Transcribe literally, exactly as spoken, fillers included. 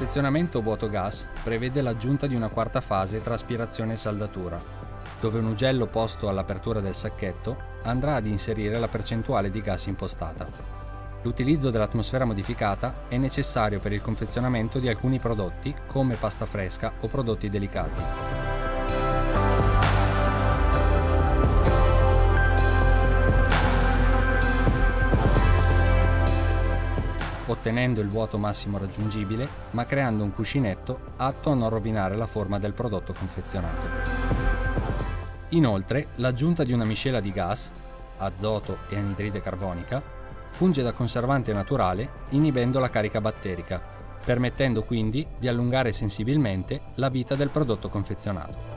confezionamento vuoto-gas prevede l'aggiunta di una quarta fase tra aspirazione e saldatura, dove un ugello posto all'apertura del sacchetto andrà ad inserire la percentuale di gas impostata. L'utilizzo dell'atmosfera modificata è necessario per il confezionamento di alcuni prodotti come pasta fresca o prodotti delicati. Ottenendo il vuoto massimo raggiungibile, ma creando un cuscinetto atto a non rovinare la forma del prodotto confezionato. Inoltre, l'aggiunta di una miscela di gas, azoto e anidride carbonica, funge da conservante naturale inibendo la carica batterica, permettendo quindi di allungare sensibilmente la vita del prodotto confezionato.